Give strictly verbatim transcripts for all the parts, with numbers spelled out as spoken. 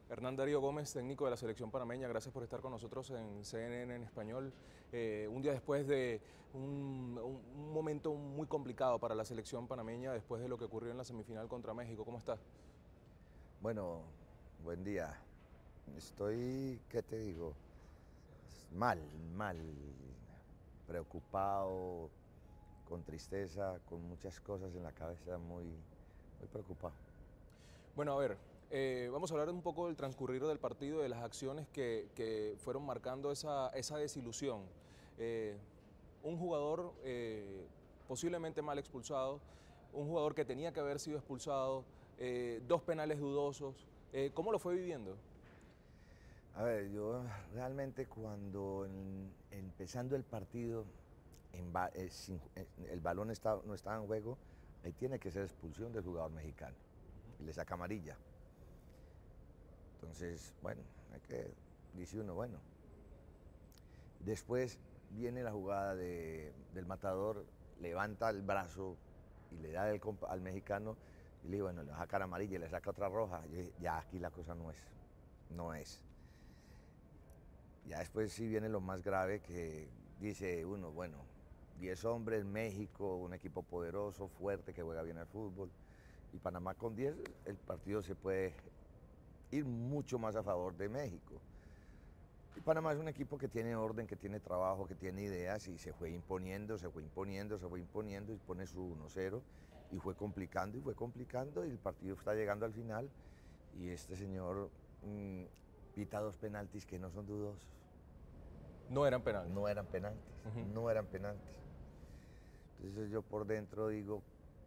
Hernán Darío Gómez, técnico de la selección panameña, gracias por estar con nosotros en C N N en español. Eh, un día después de un, un, un momento muy complicado para la selección panameña, después de lo que ocurrió en la semifinal contra México. ¿Cómo estás? Bueno, buen día. Estoy, ¿qué te digo? Mal, mal, preocupado, con tristeza, con muchas cosas en la cabeza, muy, muy preocupado. Bueno, a ver, eh, vamos a hablar un poco del transcurrir del partido, de las acciones que, que fueron marcando esa, esa desilusión. Eh, un jugador eh, posiblemente mal expulsado, un jugador que tenía que haber sido expulsado, eh, dos penales dudosos. Eh, ¿Cómo lo fue viviendo? A ver, yo realmente cuando en- empezando el partido, en ba- eh, sin- eh, el balón está- no estaba en juego, ahí tiene que ser expulsión del jugador mexicano. Y le saca amarilla. Entonces, bueno, hay que, dice uno, bueno. Después viene la jugada de- del matador, levanta el brazo y le da el compa- al mexicano y le digo, bueno, le va a sacar amarilla y le saca otra roja. Yo dije, ya aquí la cosa no es, no es. Ya después sí viene lo más grave que dice uno, bueno, diez hombres, México, un equipo poderoso, fuerte, que juega bien al fútbol. Y Panamá con diez, el partido se puede ir mucho más a favor de México. Y Panamá es un equipo que tiene orden, que tiene trabajo, que tiene ideas y se fue imponiendo, se fue imponiendo, se fue imponiendo y pone su uno cero y fue complicando y fue complicando y el partido está llegando al final y este señor mmm, pita dos penaltis que no son dudosos. No eran penales. No eran penaltis, Uh-huh. no eran penaltis. Entonces yo por dentro digo,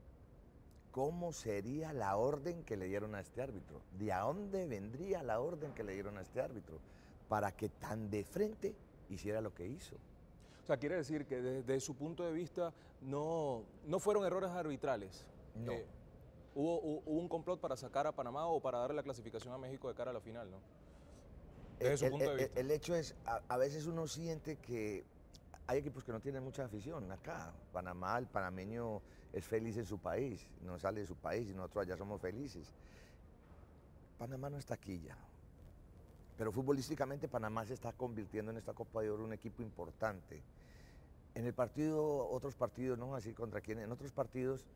¿cómo sería la orden que le dieron a este árbitro? ¿De a dónde vendría la orden que le dieron a este árbitro? Para que tan de frente hiciera lo que hizo. O sea, quiere decir que desde su punto de vista no, no fueron errores arbitrales. No. Eh, hubo, hubo un complot para sacar a Panamá o para darle la clasificación a México de cara a la final, ¿no? El, Desde su el, punto de el, vista. el hecho es, a, a, veces uno siente que hay equipos que no tienen mucha afición acá. Panamá, el panameño es feliz en su país, no sale de su país y nosotros allá somos felices. Panamá no es taquilla. Pero futbolísticamente Panamá se está convirtiendo en esta Copa de Oro un equipo importante. En el partido, otros partidos, no vamos a decir contra quién, en otros partidos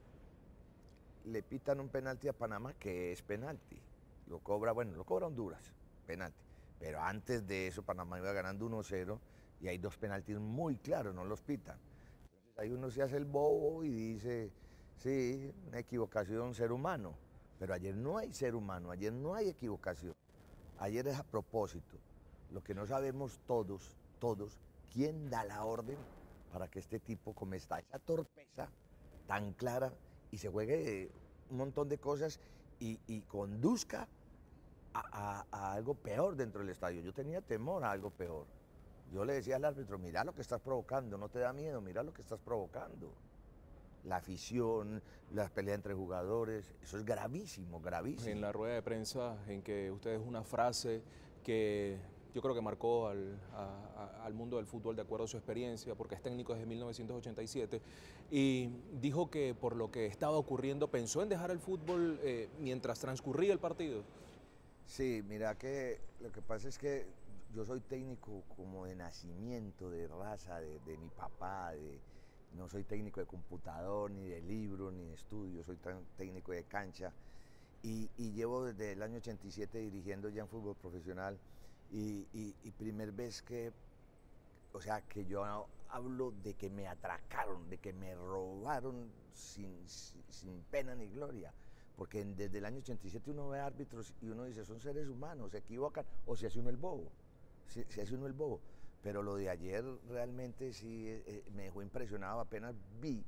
le pitan un penalti a Panamá que es penalti. Lo cobra, bueno, lo cobra Honduras, penalti. Pero antes de eso Panamá iba ganando uno cero y hay dos penaltis muy claros, no los pitan. Entonces ahí uno se hace el bobo y dice, sí, una equivocación ser humano. Pero ayer no hay ser humano, ayer no hay equivocación. Ayer es a propósito. Lo que no sabemos todos, todos, quién da la orden para que este tipo cometa esa torpeza tan clara y se juegue un montón de cosas y, y conduzca a, a, a algo peor dentro del estadio. Yo tenía temor a algo peor. Yo le decía al árbitro, mira lo que estás provocando, no te da miedo, mira lo que estás provocando. La afición, las peleas entre jugadores, eso es gravísimo, En gravísimo. la rueda de prensa, en que usted es una frase que yo creo que marcó al, a, a, al mundo del fútbol de acuerdo a su experiencia, porque es técnico desde mil novecientos ochenta y siete, y dijo que por lo que estaba ocurriendo pensó en dejar el fútbol eh, mientras transcurría el partido. Sí, mira que lo que pasa es que yo soy técnico como de nacimiento, de raza, de, de mi papá, de, no soy técnico de computador, ni de libro, ni de estudio, soy técnico de cancha y, y llevo desde el año ochenta y siete dirigiendo ya en fútbol profesional y, y, y primer vez que, o sea, que yo hablo de que me atracaron, de que me robaron sin, sin, sin pena ni gloria. Porque desde el año ochenta y siete uno ve árbitros y uno dice, son seres humanos, se equivocan, o se hace uno el bobo, se, se hace uno el bobo. Pero lo de ayer realmente sí eh, me dejó impresionado, apenas vi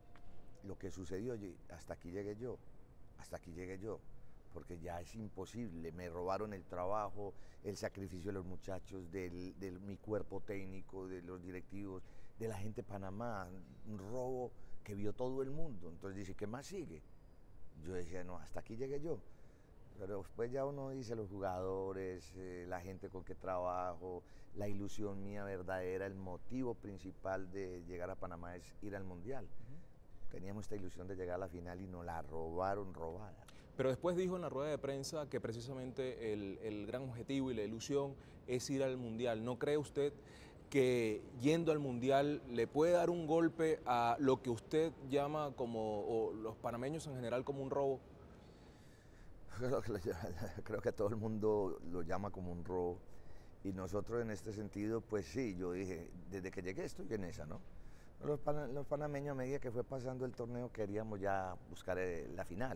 lo que sucedió, hasta aquí llegué yo, hasta aquí llegué yo, porque ya es imposible, me robaron el trabajo, el sacrificio de los muchachos, del, de mi cuerpo técnico, de los directivos, de la gente de Panamá, un robo que vio todo el mundo. Entonces dice, ¿qué más sigue? Yo decía, no, hasta aquí llegué yo. Pero después ya uno dice los jugadores, eh, la gente con que trabajo, la ilusión mía verdadera, el motivo principal de llegar a Panamá es ir al Mundial. Uh-huh. Teníamos esta ilusión de llegar a la final y nos la robaron robada. Pero después dijo en la rueda de prensa que precisamente el, el gran objetivo y la ilusión es ir al Mundial. ¿No cree usted que yendo al Mundial le puede dar un golpe a lo que usted llama como, o los panameños en general, como un robo? Creo que, creo que todo el mundo lo llama como un robo. Y nosotros en este sentido, pues sí, yo dije, desde que llegué estoy en esa, ¿no? Los, pan, los panameños a medida que fue pasando el torneo queríamos ya buscar eh, la final.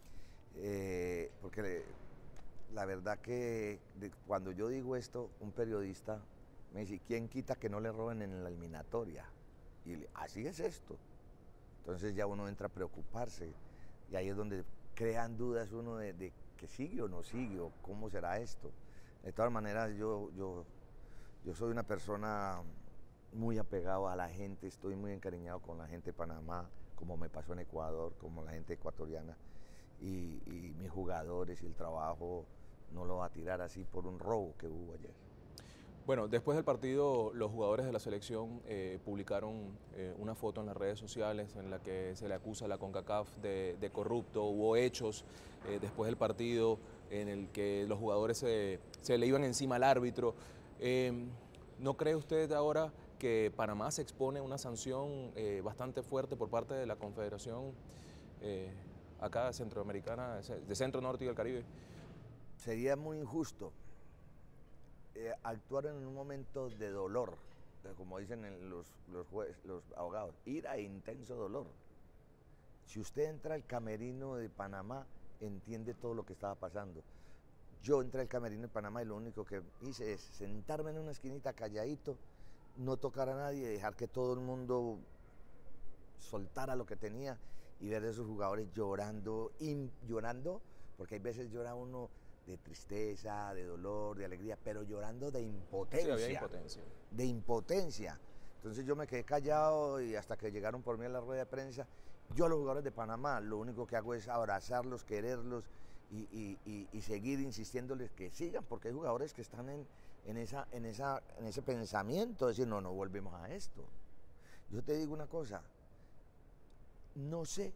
Eh, porque la verdad que de, cuando yo digo esto, un periodista me dice, ¿quién quita que no le roben en la eliminatoria? Y le, así es esto. Entonces ya uno entra a preocuparse y ahí es donde crean dudas uno de, de que sigue o no sigue o cómo será esto. De todas maneras yo, yo, yo soy una persona muy apegado a la gente, estoy muy encariñado con la gente de Panamá, como me pasó en Ecuador, como la gente ecuatoriana. Y, y mis jugadores y el trabajo no lo va a tirar así por un robo que hubo ayer. Bueno, después del partido los jugadores de la selección eh, publicaron eh, una foto en las redes sociales en la que se le acusa a la CONCACAF de, de corrupto. Hubo hechos eh, después del partido en el que los jugadores se, se le iban encima al árbitro. Eh, ¿No cree usted ahora que Panamá se expone a una sanción eh, bastante fuerte por parte de la Confederación eh, acá centroamericana, de Centro, Norte y del Caribe? Sería muy injusto eh, actuar en un momento de dolor, como dicen los, los, jueces, los abogados, ira e intenso dolor. Si usted entra al camerino de Panamá, entiende todo lo que estaba pasando. Yo entré al camerino de Panamá y lo único que hice es sentarme en una esquinita calladito, no tocar a nadie, dejar que todo el mundo soltara lo que tenía y ver a esos jugadores llorando, y llorando, porque hay veces llora uno de tristeza, de dolor, de alegría, pero llorando de impotencia. Sí, había impotencia. De impotencia. Entonces yo me quedé callado y hasta que llegaron por mí a la rueda de prensa, yo a los jugadores de Panamá lo único que hago es abrazarlos, quererlos y, y, y, y seguir insistiéndoles que sigan, porque hay jugadores que están en, en, esa, en, esa, en ese pensamiento de decir, no, no volvemos a esto. Yo te digo una cosa, no sé,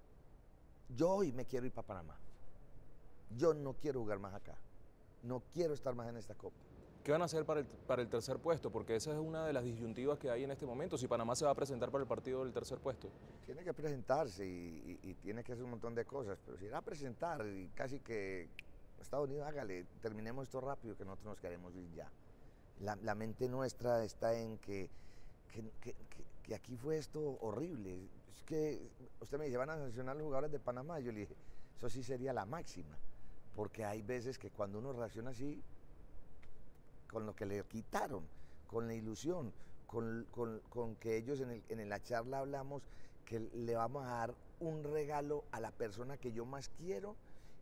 yo hoy me quiero ir para Panamá. Yo no quiero jugar más acá, no quiero estar más en esta Copa. ¿Qué van a hacer para el, para el tercer puesto? Porque esa es una de las disyuntivas que hay en este momento, si Panamá se va a presentar para el partido del tercer puesto. Tiene que presentarse y, y, y tiene que hacer un montón de cosas, pero si va a presentar y casi que Estados Unidos, hágale, terminemos esto rápido que nosotros nos queremos ir ya. La, la mente nuestra está en que, que, que, que, que aquí fue esto horrible. Es que usted me dice, van a sancionar a los jugadores de Panamá, yo le dije, eso sí sería la máxima. Porque hay veces que cuando uno reacciona así, con lo que le quitaron, con la ilusión, con, con, con que ellos en, el, en la charla hablamos que le vamos a dar un regalo a la persona que yo más quiero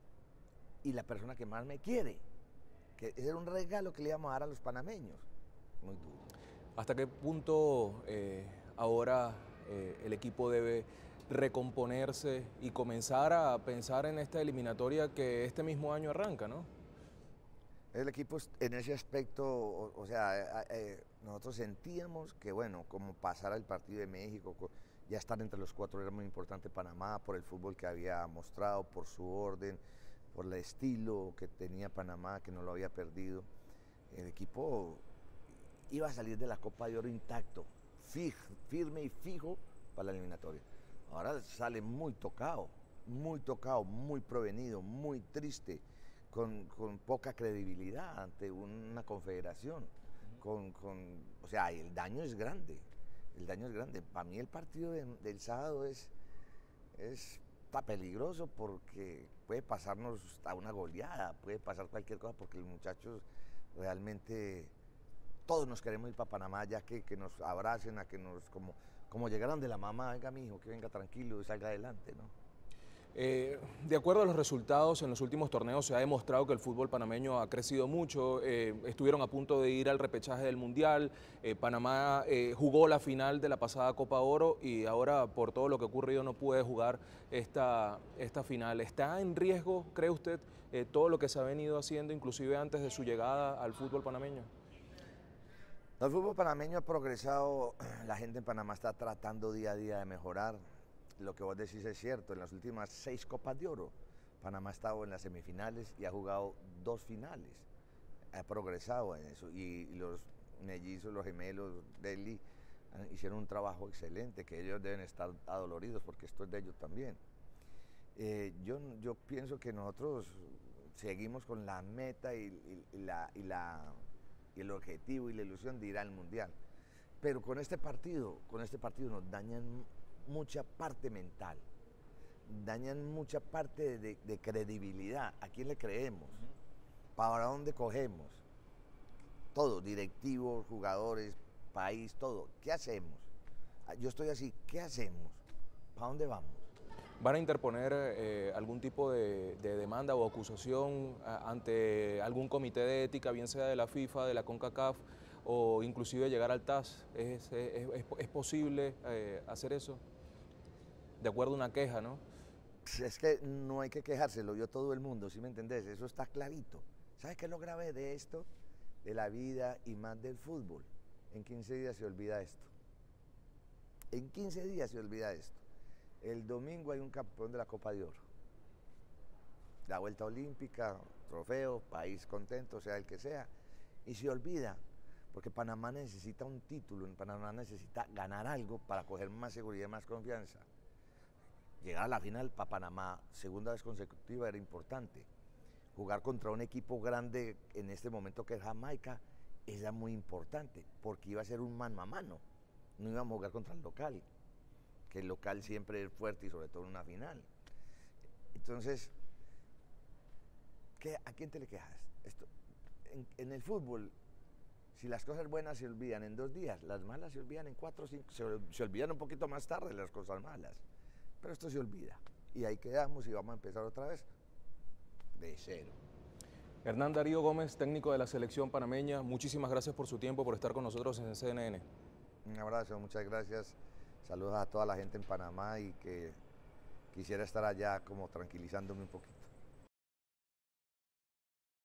y la persona que más me quiere. Que ese era un regalo que le íbamos a dar a los panameños. Muy duro. ¿Hasta qué punto eh, ahora eh, el equipo debe recomponerse y comenzar a pensar en esta eliminatoria que este mismo año arranca, ¿no? El equipo en ese aspecto, o, o sea, eh, nosotros sentíamos que, bueno, como pasara el partido de México, ya estar entre los cuatro era muy importante Panamá por el fútbol que había mostrado, por su orden, por el estilo que tenía Panamá, que no lo había perdido. El equipo iba a salir de la Copa de Oro intacto, fij, firme y fijo para la eliminatoria. Ahora sale muy tocado, muy tocado, muy provenido, muy triste, con, con poca credibilidad ante una confederación. Uh-huh. con, con, o sea, el daño es grande, el daño es grande. Para mí el partido de, del sábado es, es está peligroso porque puede pasarnos a una goleada, puede pasar cualquier cosa porque los muchachos realmente, todos nos queremos ir para Panamá ya que, que nos abracen, a que nos, como... como llegaron de la mamá, venga mi hijo, que venga tranquilo y salga adelante, ¿no? Eh, de acuerdo a los resultados, en los últimos torneos se ha demostrado que el fútbol panameño ha crecido mucho, eh, estuvieron a punto de ir al repechaje del Mundial, eh, Panamá eh, jugó la final de la pasada Copa Oro y ahora por todo lo que ha ocurrido no puede jugar esta, esta final. ¿Está en riesgo, cree usted, eh, todo lo que se ha venido haciendo, inclusive antes de su llegada al fútbol panameño? El fútbol panameño ha progresado, la gente en Panamá está tratando día a día de mejorar. Lo que vos decís es cierto, en las últimas seis Copas de Oro, Panamá ha estado en las semifinales y ha jugado dos finales. Ha progresado en eso. Y los mellizos, los gemelos, Delhi, hicieron un trabajo excelente, que ellos deben estar adoloridos porque esto es de ellos también. Eh, yo, yo pienso que nosotros seguimos con la meta y, y, y, la, y, la, y el objetivo y la ilusión de ir al Mundial. Pero con este partido, con este partido nos dañan mucha parte mental, dañan mucha parte de, de credibilidad. ¿A quién le creemos? ¿Para dónde cogemos? Todo, directivos, jugadores, país, todo. ¿Qué hacemos? Yo estoy así, ¿qué hacemos? ¿Para dónde vamos? ¿Van a interponer eh, algún tipo de, de demanda o acusación a, ante algún comité de ética, bien sea de la FIFA, de la CONCACAF, o inclusive llegar al T A S? ¿Es, es, es, es posible eh, hacer eso? De acuerdo a una queja, ¿no? Es que no hay que quejarse, lo vio todo el mundo, ¿sí me entendés? Eso está clarito. ¿Sabes qué es lo grave de esto? De la vida y más del fútbol. En quince días se olvida esto. En quince días se olvida esto. El domingo hay un campeón de la Copa de Oro. La vuelta olímpica, trofeo, país contento, sea el que sea. Y se olvida, porque Panamá necesita un título, Panamá necesita ganar algo para coger más seguridad y más confianza. Llegar a la final para Panamá, segunda vez consecutiva, era importante. Jugar contra un equipo grande en este momento que es Jamaica era muy importante, porque iba a ser un mano a mano. No íbamos a jugar contra el local, que el local siempre es fuerte y sobre todo en una final. Entonces, ¿qué, ¿a quién te le quejas? Esto, en, en el fútbol, si las cosas buenas se olvidan en dos días, las malas se olvidan en cuatro o cinco, se, se olvidan un poquito más tarde las cosas malas. Pero esto se olvida y ahí quedamos y vamos a empezar otra vez de cero. Hernán Darío Gómez, técnico de la selección panameña, muchísimas gracias por su tiempo, por estar con nosotros en C N N. Un abrazo, muchas gracias. Saludos a toda la gente en Panamá y que quisiera estar allá como tranquilizándome un poquito.